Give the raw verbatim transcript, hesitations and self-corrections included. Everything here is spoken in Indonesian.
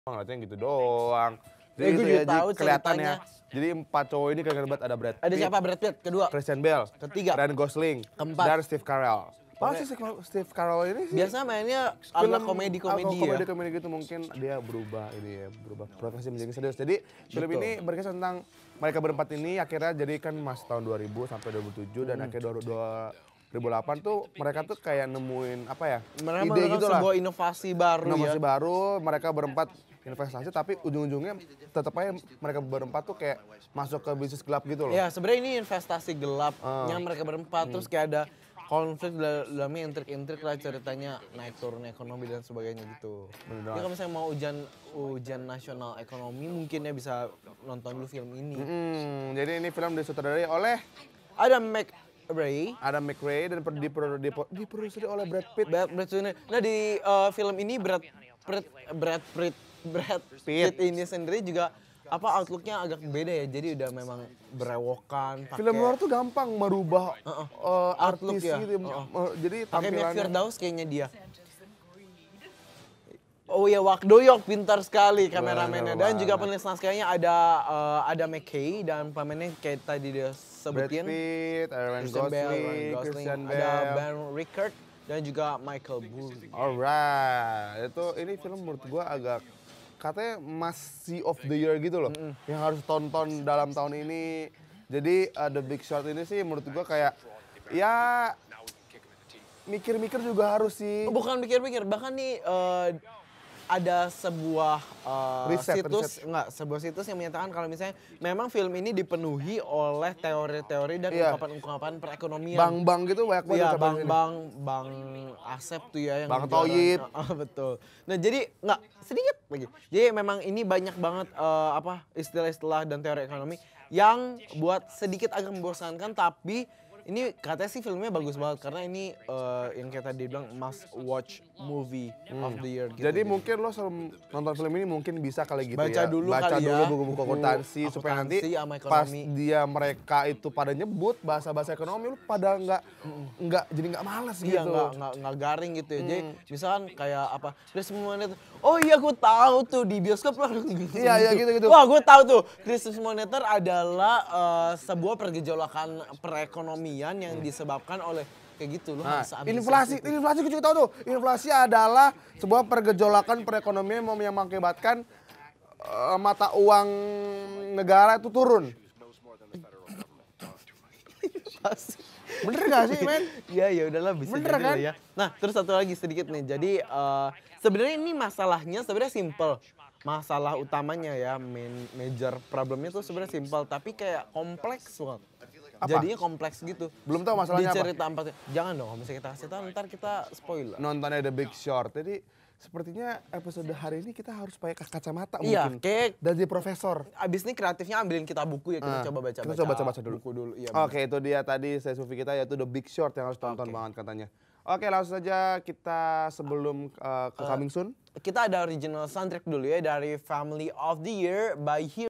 ngeliatnya gitu doang. Jadi gue juga tahu kelihatannya. Jadi empat cowok ini keren banget, ada Brad Pitt. Ada siapa Brad Pitt? Kedua. Christian Bale. Ketiga. Ryan Gosling. Keempat. Dan Steve Carell. Oh sih Steve Carell ini sih. Biasa mainnya agak komedi-komedi ya. Komedi-komedi gitu mungkin dia berubah ini ya, berubah profesi menjadi serius. Jadi film Betul. ini berkisah tentang mereka berempat ini akhirnya jadi kan mas tahun dua ribu sampai dua ribu tujuh hmm. dan akhirnya dua ribu delapan tuh mereka tuh kayak nemuin apa ya? Mereka ide gitu lah. Sebuah inovasi baru inovasi ya. baru, mereka berempat investasi tapi ujung-ujungnya tetap aja mereka berempat tuh kayak masuk ke bisnis gelap gitu loh. Ya sebenarnya ini investasi gelapnya uh. mereka berempat hmm. terus kayak ada konflik dalamnya, intrik-intrik lah ceritanya, naik turun ekonomi dan sebagainya gitu. Jadi kalau misalnya mau ujian ujian nasional ekonomi mungkin ya bisa nonton dulu film ini. Hmm, jadi ini film disutradarai oleh Adam McRae. Adam McRae dan diproduksi oleh Brad Pitt. Brad, Brad Pitt. Nah di uh, film ini Brad Pitt, Brad Pitt, Brad Pitt ini sendiri juga apa outlooknya agak beda ya, jadi udah memang berewokan. Pake... Film luar tuh gampang merubah uh -uh. Uh, artis ya. Gitu, uh -uh. Jadi tampilannya. Pakai Firdaus kayaknya dia. Oh ya, Wak Doyok pintar sekali kameramennya dan juga penulis naskahnya ada uh, ada McKay dan pemainnya kayak tadi dia sebutin. Brad Pitt, Ryan Gosling, Christian Bale, ada Ben Rickard dan juga Michael Burry. Alright, itu ini film menurut gua agak katanya masih of the year gitu loh, mm -hmm. yang harus tonton dalam tahun ini. Jadi uh, The Big Short ini sih menurut gua kayak ya mikir-mikir juga harus sih. Bukan mikir-mikir, bahkan nih uh, ada sebuah uh, riset, situs, riset. enggak, sebuah situs yang menyatakan kalau misalnya memang film ini dipenuhi oleh teori-teori dan ungkapan-ungkapan yeah. perekonomian. Bang-bang gitu banyak banget. Iya, bang-bang, bang Asep tuh ya yang Bang Toyib. Uh, betul. Nah jadi nggak sedikit lagi. Jadi memang ini banyak banget uh, apa istilah-istilah dan teori ekonomi yang buat sedikit agak membosankan, tapi ini katanya sih filmnya bagus banget karena ini uh, yang kayak tadi bilang must watch movie hmm. of the year gitu. Jadi gitu. mungkin lo nonton film ini mungkin bisa kali gitu baca ya. Dulu baca kali dulu ya. buku-buku akuntansi supaya nanti pas dia mereka itu pada nyebut bahasa-bahasa ekonomi lu pada nggak nggak jadi nggak malas iya, gitu. Iya nggak nggak garing gitu ya. Hmm. Jadi misalkan kayak apa? Christmas Monitor. Oh iya gue tahu tuh di bioskop lah. Iya iya gitu-gitu. Wah gue tahu tuh Christmas Monitor adalah uh, sebuah pergejolakan perekonomian yang hmm. disebabkan oleh kayak gitu loh. Nah, inflasi, itu. inflasi gue juga tahu tuh. Inflasi adalah sebuah pergejolakan perekonomian yang mengakibatkan uh, mata uang negara itu turun. Bener gak sih, men? Iya, ya udahlah bisa Bener kan? ya. Nah, terus satu lagi sedikit nih. Jadi uh, sebenarnya ini masalahnya sebenarnya simple. Masalah utamanya ya, main major problemnya tuh sebenarnya simple, tapi kayak kompleks banget. Apa? Jadinya kompleks gitu. Belum tahu masalahnya di cerita apa? Empat, jangan dong, kalau misalnya kita kasih tahu ntar kita spoiler. Nontonnya The Big Short, jadi sepertinya episode hari ini kita harus pakai kacamata iya, mungkin. Iya, kayak dari profesor. Abis ini kreatifnya ambilin kita buku ya, kita uh, coba baca-baca. Kita coba baca-baca dulu. Buku dulu. Iya, Oke, itu dia tadi sesi movie kita yaitu The Big Short yang harus tonton okay. banget katanya. Oke, langsung saja kita sebelum uh, ke uh, coming soon. Kita ada original soundtrack dulu ya dari Family of the Year by Hero.